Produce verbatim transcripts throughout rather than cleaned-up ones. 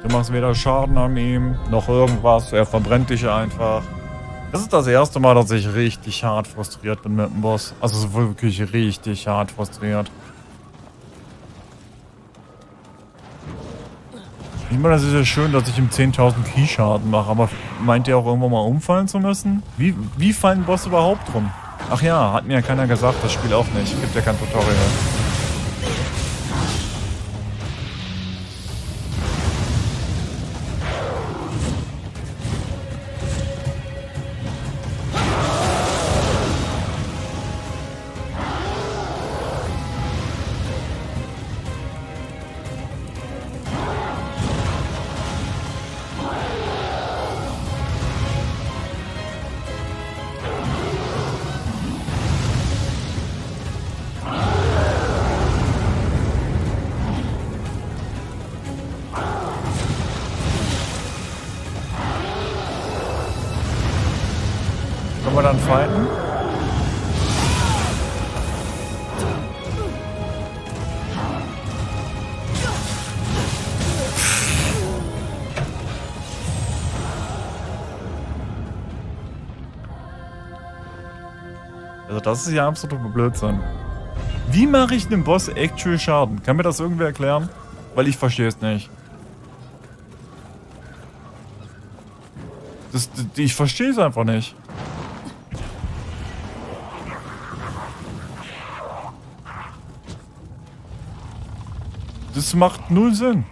Du machst weder Schaden an ihm, noch irgendwas. Er verbrennt dich einfach. Das ist das erste Mal, dass ich richtig hart frustriert bin mit dem Boss. Also so wirklich richtig hart frustriert. Ich meine, das ist ja schön, dass ich ihm zehntausend Ki-Schaden mache, aber meint ihr auch irgendwann mal umfallen zu müssen? Wie, wie fallen Bosse überhaupt rum? Ach ja, hat mir ja keiner gesagt, das Spiel auch nicht. Gibt ja kein Tutorial. Können wir dann fighten? Also das ist ja absoluter Blödsinn. Wie mache ich einem Boss actual Schaden? Kann mir das irgendwer erklären? Weil ich verstehe es nicht. Das, ich verstehe es einfach nicht. Das macht null Sinn.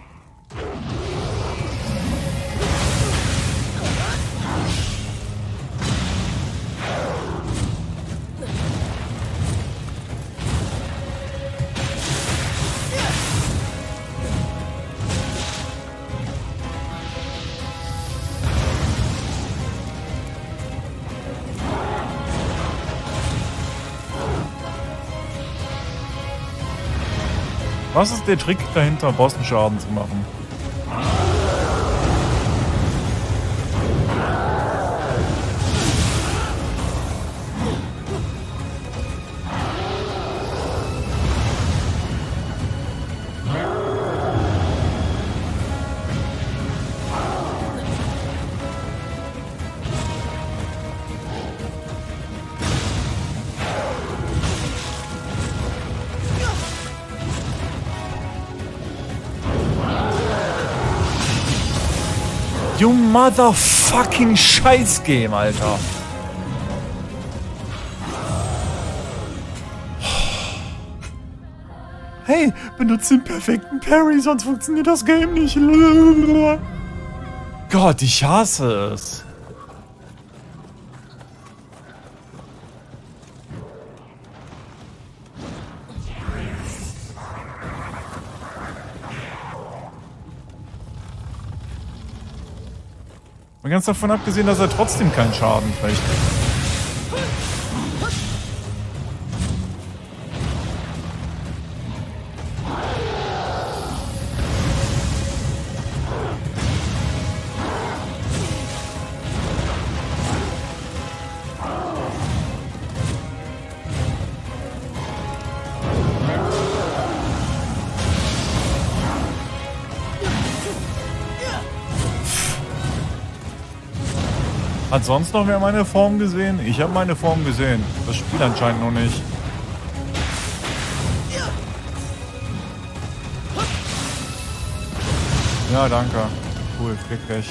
Was ist der Trick dahinter, Bossen Schaden zu machen? You motherfucking Scheiß-Game, Alter. Hey, benutze den perfekten Parry, sonst funktioniert das Game nicht. Gott, ich hasse es. Mal ganz davon abgesehen, dass er trotzdem keinen Schaden kriegt. Hat sonst noch wer meine Form gesehen? Ich habe meine Form gesehen. Das Spiel anscheinend noch nicht. Ja, danke. Cool, krieg ich.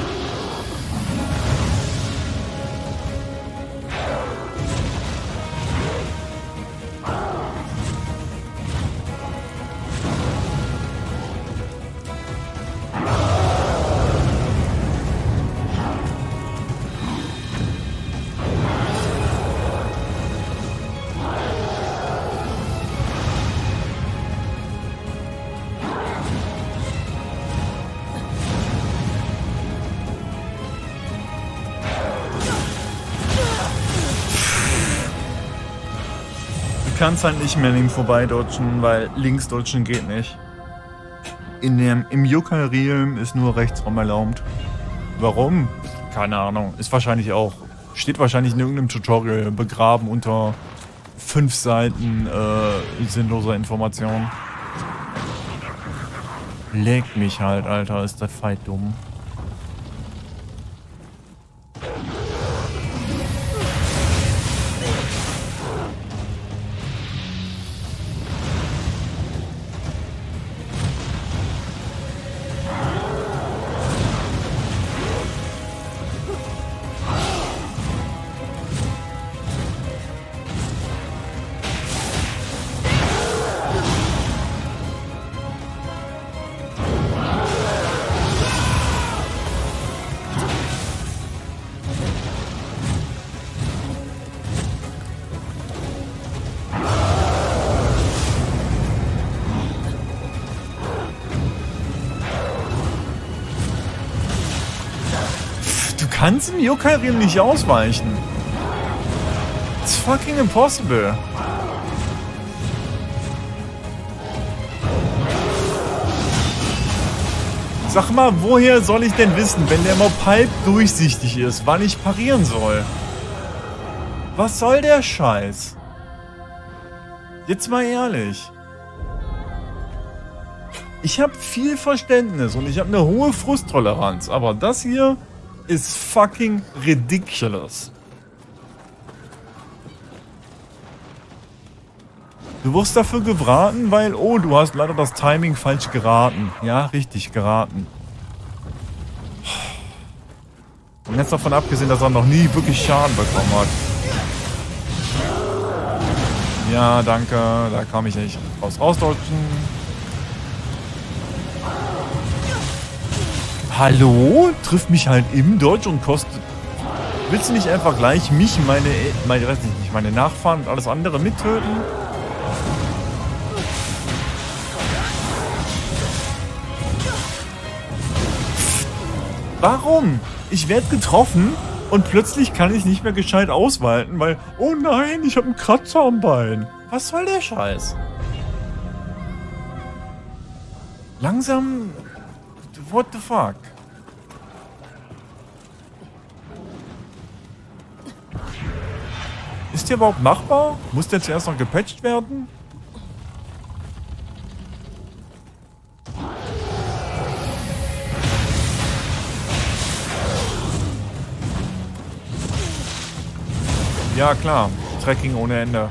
Du kannst halt nicht mehr an ihm vorbeidodgen, weil links dodgen geht nicht. In dem, im Yokai-Realm ist nur rechtsrum erlaubt. Warum? Keine Ahnung. Ist wahrscheinlich auch, steht wahrscheinlich in irgendeinem Tutorial begraben unter fünf Seiten äh, sinnloser Informationen. Leg mich halt, Alter. Ist der Fight dumm. Du kannst im Yokai-Realm nicht ausweichen. It's fucking impossible. Sag mal, woher soll ich denn wissen, wenn der Mob halb durchsichtig ist, wann ich parieren soll? Was soll der Scheiß? Jetzt mal ehrlich. Ich habe viel Verständnis und ich habe eine hohe Frusttoleranz, aber das hier ist fucking ridiculous. Du wirst dafür gebraten, weil, oh, du hast leider das Timing falsch geraten. Ja, richtig geraten. Und jetzt davon abgesehen, dass er noch nie wirklich Schaden bekommen hat. Ja, danke. Da kam ich nicht raus rausdodgen. Hallo? Trifft mich halt im Dodge und kostet... Willst du nicht einfach gleich mich, meine, meine, weiß nicht, meine Nachfahren und alles andere mittöten? Warum? Ich werde getroffen und plötzlich kann ich nicht mehr gescheit ausweichen, weil... Oh nein, ich habe einen Kratzer am Bein. Was soll der Scheiß? Langsam... What the fuck? Ist der überhaupt machbar? Muss der zuerst noch gepatcht werden? Ja klar, Tracking ohne Ende.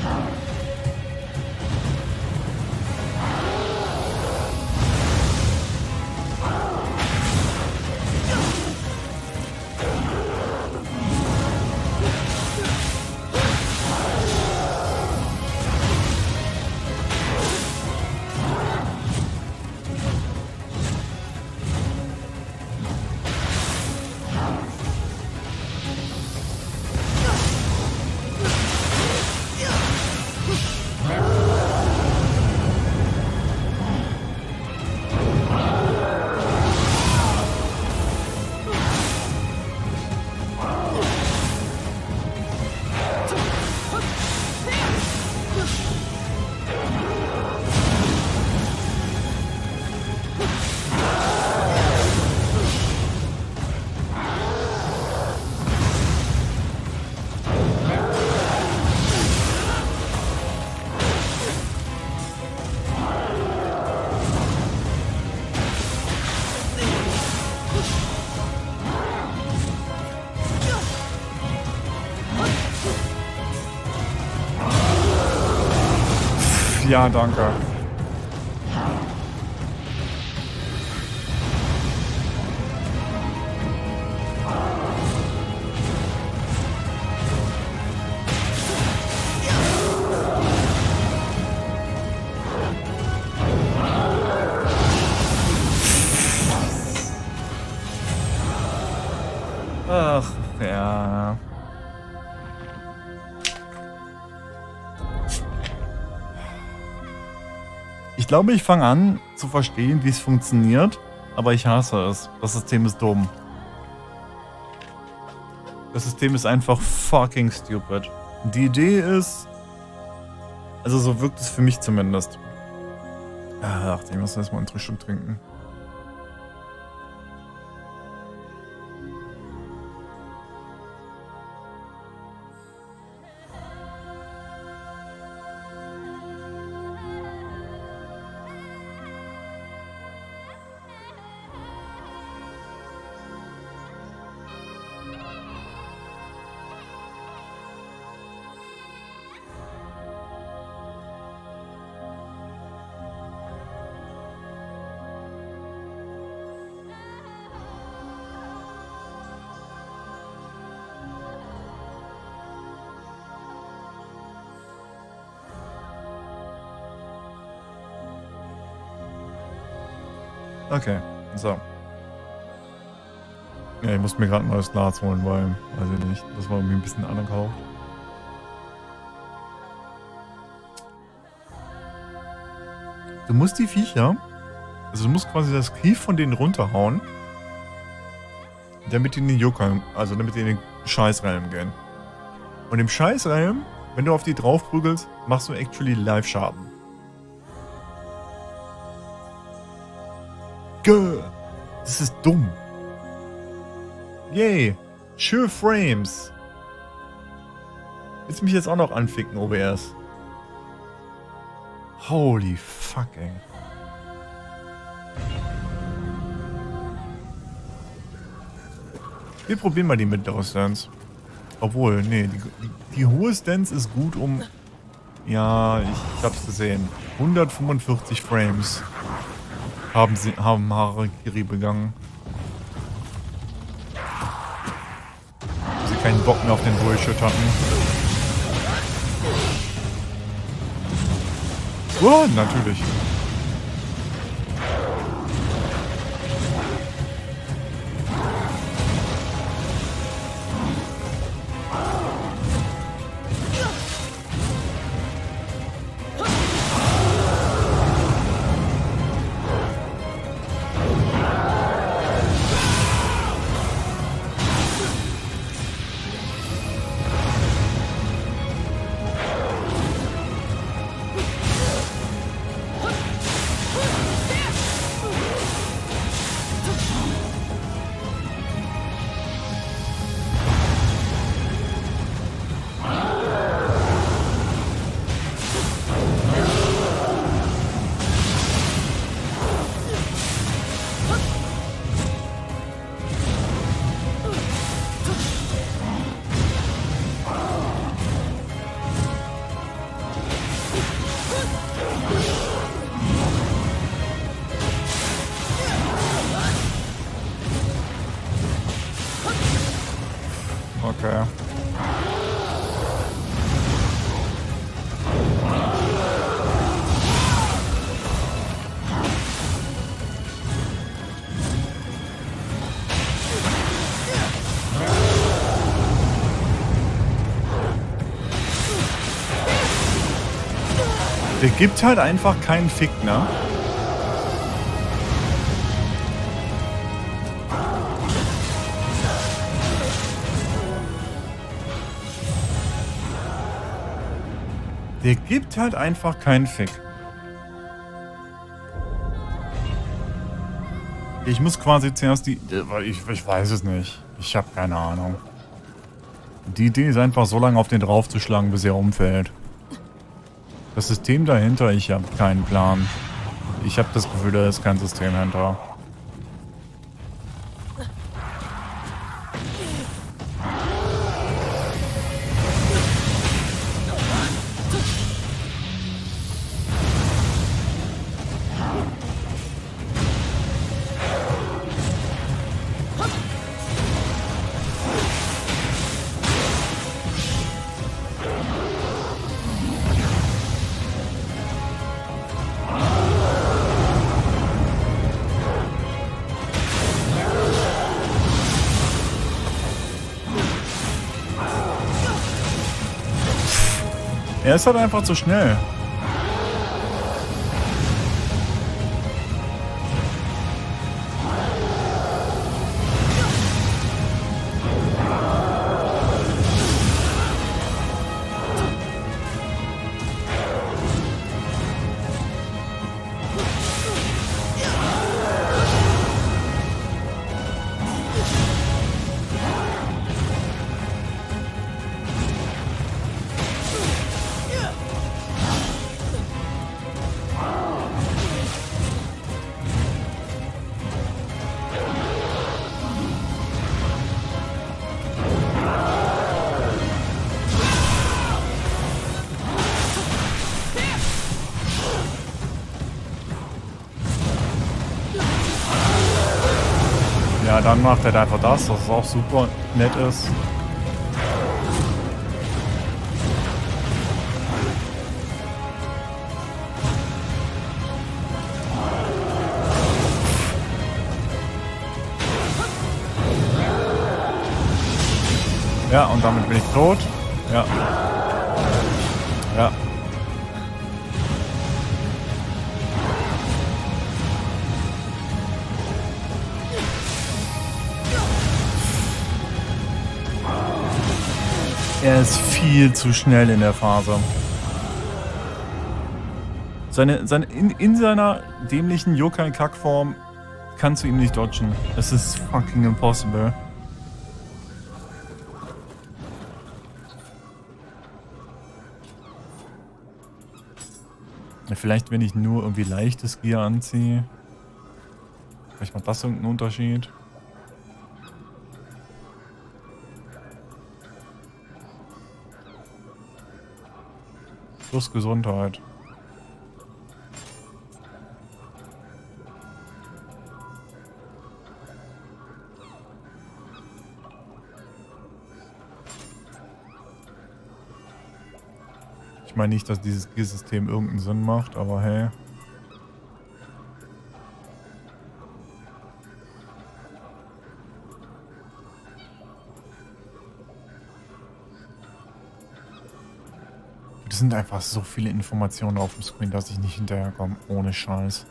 Ja, danke. Ach, ja. Ich glaube, ich fange an zu verstehen, wie es funktioniert, aber ich hasse es. Das System ist dumm. Das System ist einfach fucking stupid. Die Idee ist... Also so wirkt es für mich zumindest. Ach, ich muss erstmal einen Trinkschluck trinken. Okay, so. Ja, ich muss mir gerade ein neues Glas holen, weil, weiß ich nicht, das war irgendwie ein bisschen angekauft. Du musst die Viecher, also du musst quasi das Kief von denen runterhauen, damit die in den Juckern, also damit die in den Scheißreim gehen. Und im Scheißreim, wenn du auf die draufprügelst, machst du actually Live-Schaden. Gah, das ist dumm. Yay, sure Frames. Willst du mich jetzt auch noch anficken, O B S? Holy fuck, ey. Wir probieren mal die mittlere Stance. Obwohl, nee, die, die, die hohe Stance ist gut um... Ja, ich, ich hab's gesehen. hundertfünfundvierzig Frames haben sie haben Harakiri begangen. Sie keinen Bock mehr auf den Bullshit hatten. Oh, natürlich. Okay. Der gibt halt einfach keinen Fick, ne? Der gibt halt einfach keinen Fick. Ich muss quasi zuerst die... Ich, ich weiß es nicht. Ich habe keine Ahnung. Die Idee ist einfach so lange auf den draufzuschlagen, bis er umfällt. Das System dahinter, ich habe keinen Plan. Ich habe das Gefühl, da ist kein System hinter. Er ist halt einfach zu schnell. Ja, dann macht er einfach das, was auch super nett ist. Ja, und damit bin ich tot. Ja. Ja. Er ist viel zu schnell in der Phase. Seine, seine, in, in seiner dämlichen Yokai-Kackform kannst du ihm nicht dodgen. Es ist fucking impossible. Vielleicht, wenn ich nur irgendwie leichtes Gear anziehe. Vielleicht macht das irgendeinen Unterschied. Plus Gesundheit. Ich meine nicht, dass dieses Gear-System irgendeinen Sinn macht, aber hey. Es sind einfach so viele Informationen auf dem Screen, dass ich nicht hinterherkomme. Ohne Scheiß.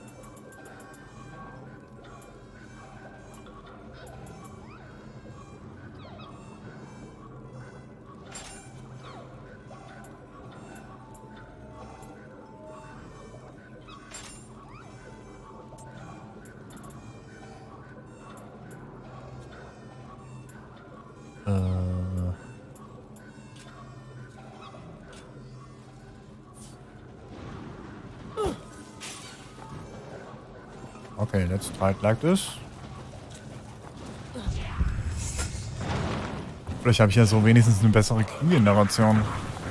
Okay, let's try it like this. Vielleicht habe ich ja so wenigstens eine bessere Krieg-Generation.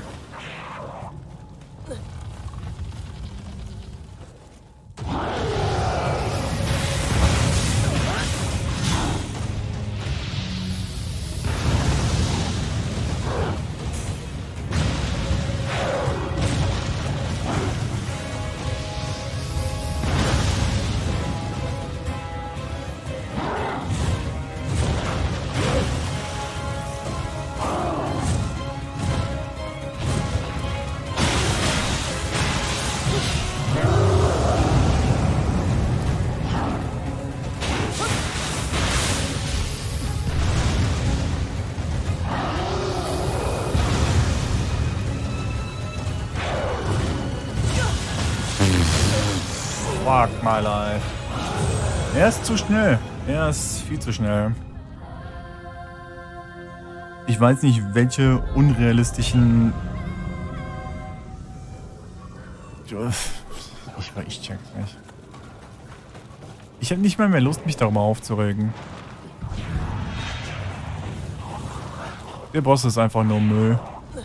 Fuck my life. Er ist zu schnell. Er ist viel zu schnell. Ich weiß nicht, welche unrealistischen... Ich, ich check's nicht. Ich habe nicht mal mehr Lust, mich darüber aufzuregen. Der Boss ist einfach nur Müll.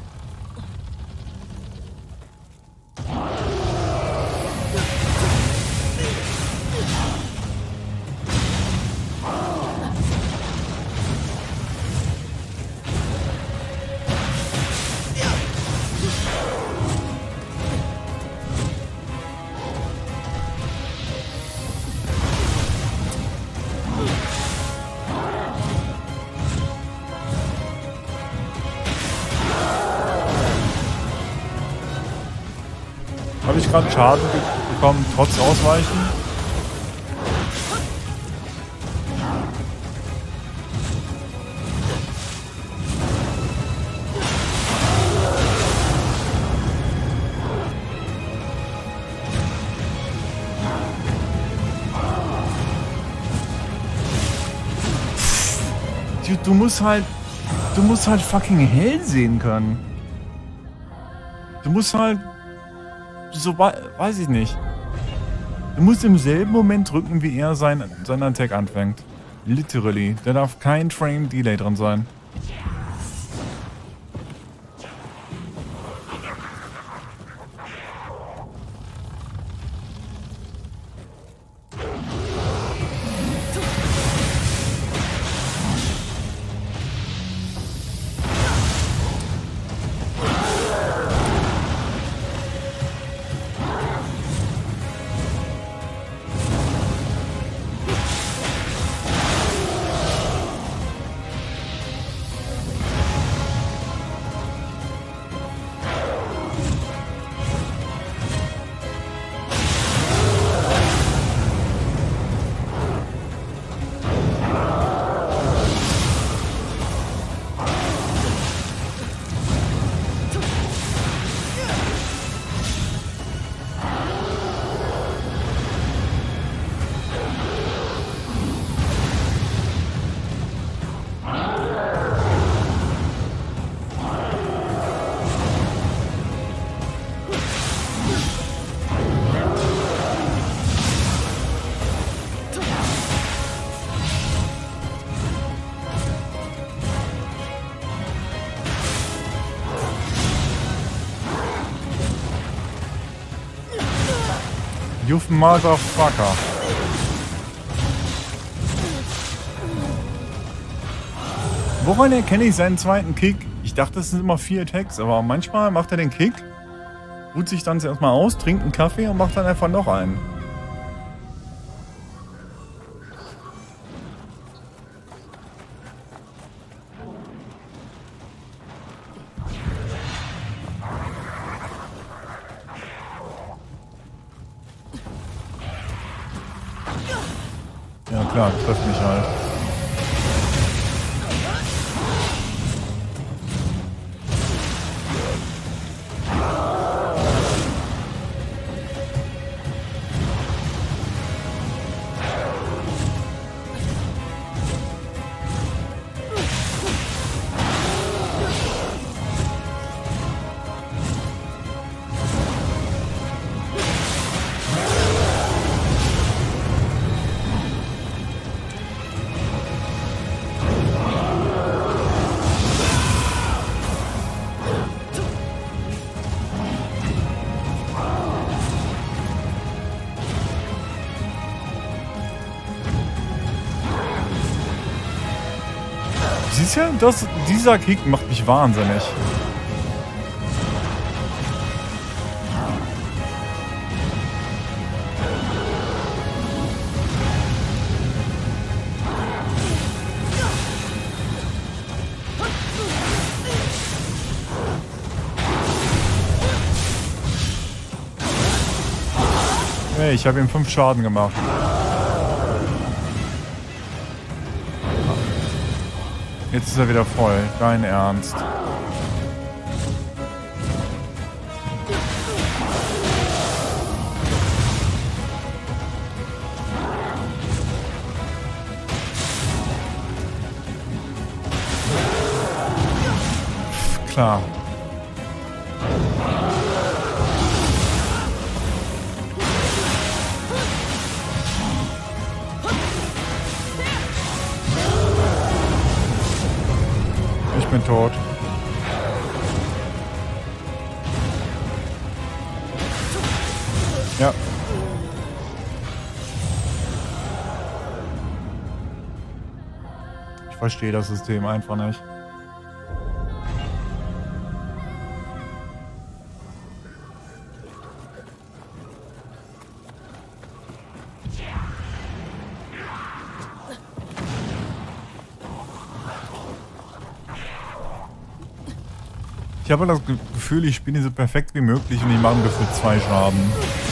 Habe ich gerade Schaden bekommen, trotz Ausweichen? Du, du musst halt... Du musst halt fucking hell sehen können. Du musst halt... So, weiß ich nicht. Du musst im selben Moment drücken, wie er sein, sein Attack anfängt. Literally. Da darf kein Frame Delay drin sein. You motherfucker. Woran erkenne ich seinen zweiten Kick? Ich dachte, es sind immer vier Attacks, aber manchmal macht er den Kick, ruht sich dann erstmal aus, trinkt einen Kaffee und macht dann einfach noch einen. Ja klar, trifft mich halt. Siehst du, das, dieser Kick macht mich wahnsinnig. Hey, ich habe ihm fünf Schaden gemacht. Jetzt ist er wieder voll. Dein Ernst. Klar. Ich bin tot. Ja. Ich verstehe das System einfach nicht. Ich habe das Gefühl, ich spiele so perfekt wie möglich und ich mache dafür zwei Schaden.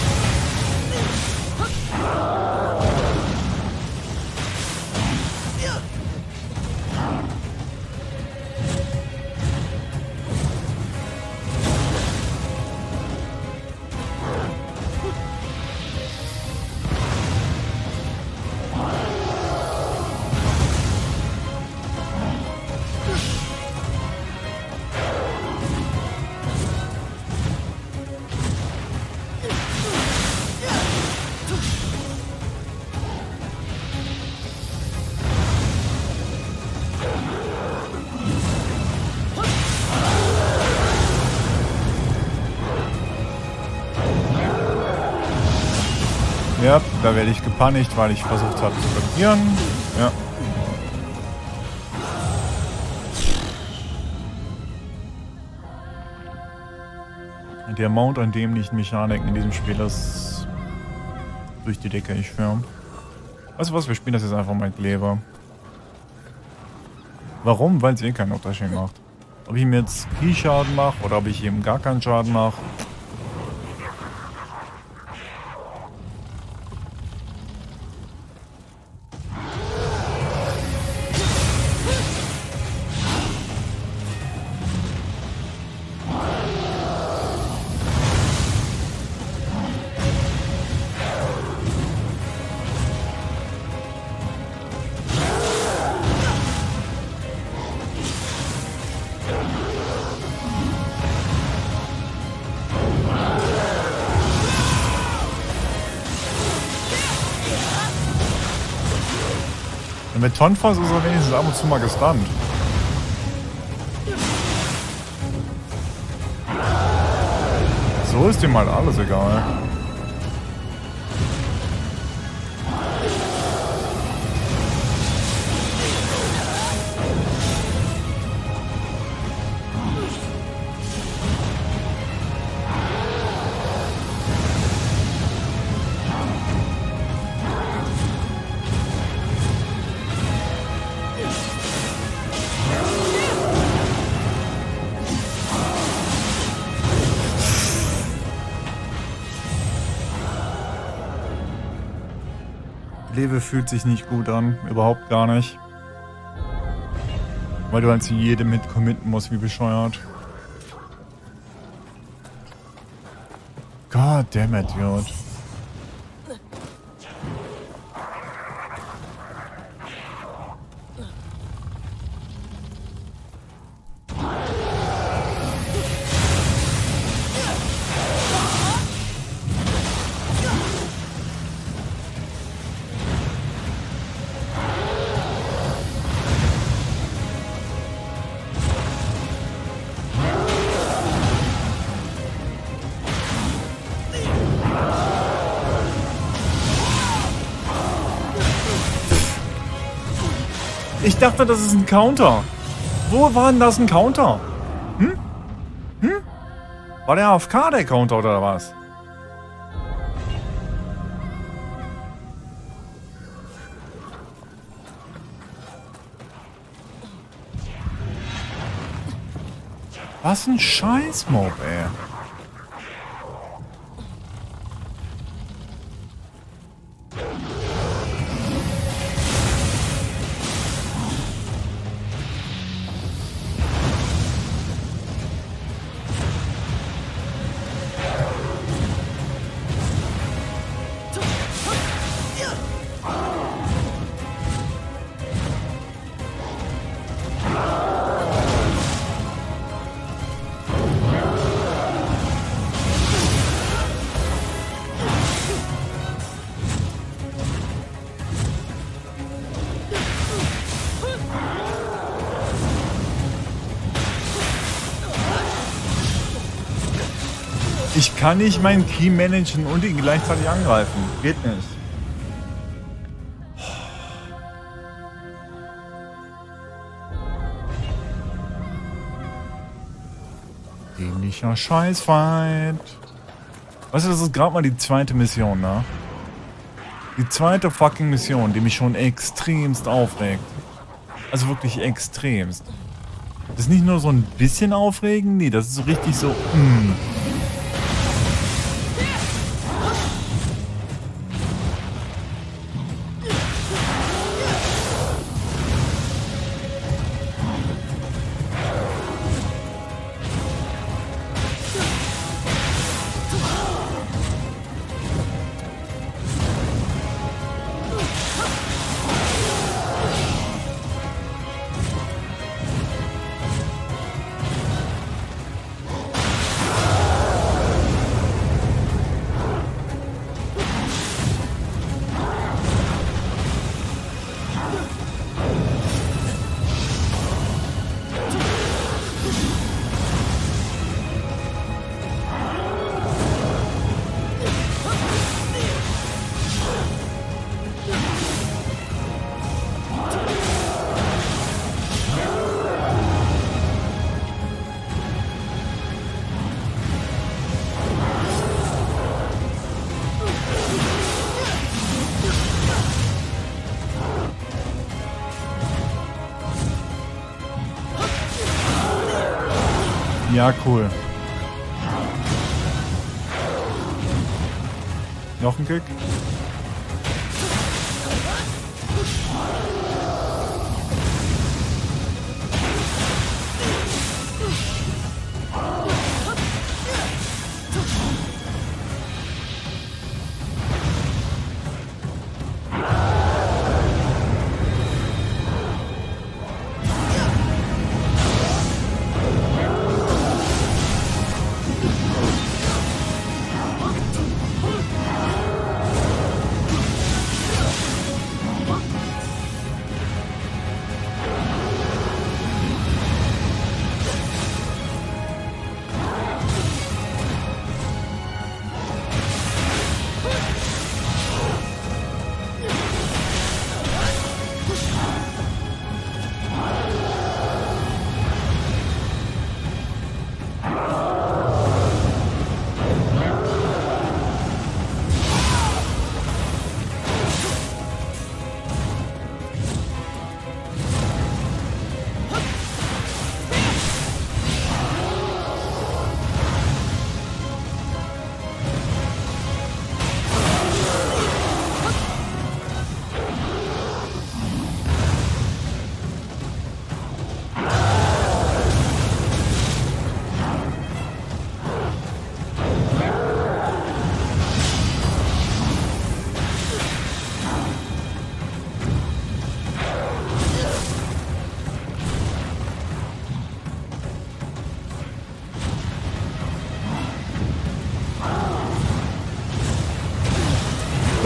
Ja, da werde ich gepanikt, weil ich versucht habe zu blockieren. Ja. Der Amount an dämlichen Mechaniken in diesem Spiel ist durch die Decke, ich schwöre. Weißt du was, wir spielen das jetzt einfach mal Kleber. Warum? Weil es eh keinen Unterschied macht. Ob ich ihm jetzt Key-Schaden mache oder ob ich ihm gar keinen Schaden mache. Mit Tonfass ist er wenigstens ab und zu mal gestunt. So ist ihm halt alles egal. Level fühlt sich nicht gut an. Überhaupt gar nicht. Weil du halt zu jedem mit committen musst, wie bescheuert. God damn it, dude. Ich dachte, das ist ein Counter. Wo war denn das ein Counter? Hm? Hm? War der A F K der Counter oder was? Was ein Scheißmob, ey. Ich kann nicht meinen Key managen und ihn gleichzeitig angreifen. Geht nicht. Dämlicher Scheißfight. Weißt du, das ist gerade mal die zweite Mission, ne? Die zweite fucking Mission, die mich schon extremst aufregt. Also wirklich extremst. Das ist nicht nur so ein bisschen aufregend, nee, das ist so richtig so, mm. Ja, cool. Noch ein Kick.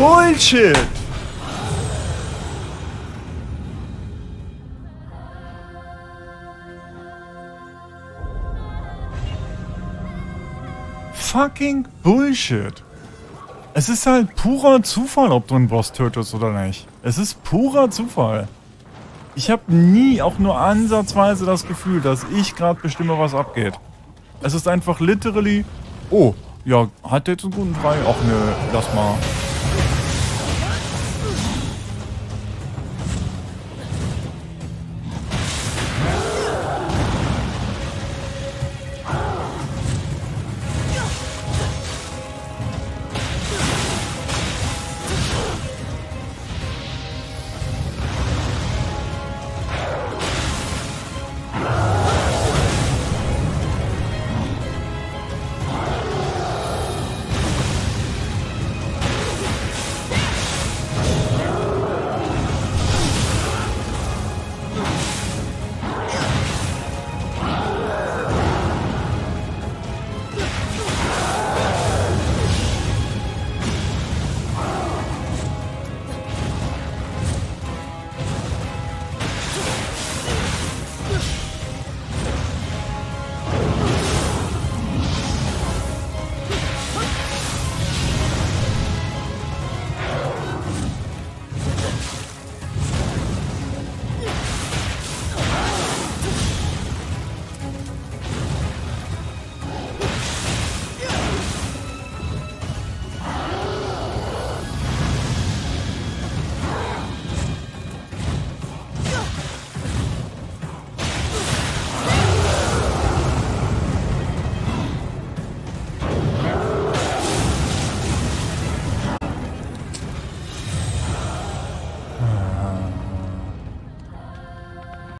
Bullshit! Fucking Bullshit. Es ist halt purer Zufall, ob du einen Boss tötest oder nicht. Es ist purer Zufall. Ich habe nie auch nur ansatzweise das Gefühl, dass ich gerade bestimme, was abgeht. Es ist einfach literally, oh, ja, hat der jetzt einen guten Drei? Ach nö, lass mal.